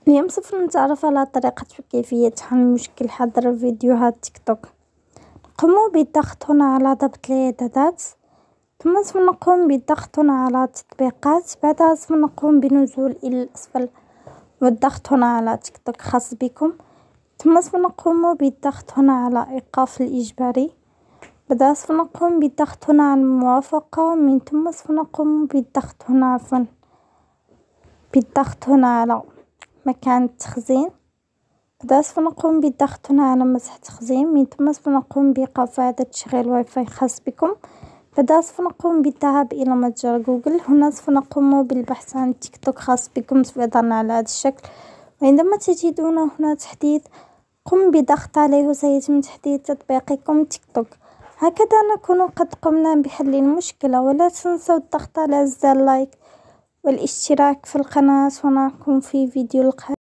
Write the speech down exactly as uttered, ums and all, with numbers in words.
اليوم سوف نتعرف على طريقة كيفية حل مشكل حظر فيديوهات تيك توك. قوموا بالضغط هنا على ضبط الإعدادات، ثم سوف نقوم بالضغط هنا على التطبيقات. بعدها سوف نقوم بنزول إلى الأسفل والضغط هنا على تيك توك خاص بكم، ثم سوف نقوم بالضغط هنا على إيقاف الإجباري. بعدها سوف نقوم بالضغط هنا على الموافقة، من ثم سوف نقوم بالضغط هنا عفوا بالضغط هنا على مكان التخزين. بعدها سوف نقوم بالضغط هنا على مسح تخزين، من ثم سوف نقوم بإيقاف إعادة تشغيل واي فاي خاص بكم. بعدها سوف نقوم بالذهاب إلى متجر جوجل، هنا سوف نقوم بالبحث عن تيك توك خاص بكم، سوف يظهر على هذا الشكل. وعندما تجدون هنا تحديث قم بضغط عليه وسيتم تحديث تطبيقكم تيك توك. هكذا نكون قد قمنا بحل المشكلة، ولا تنسوا الضغط على زر لايك والاشتراك في القناة، ونراكم في فيديو القادم.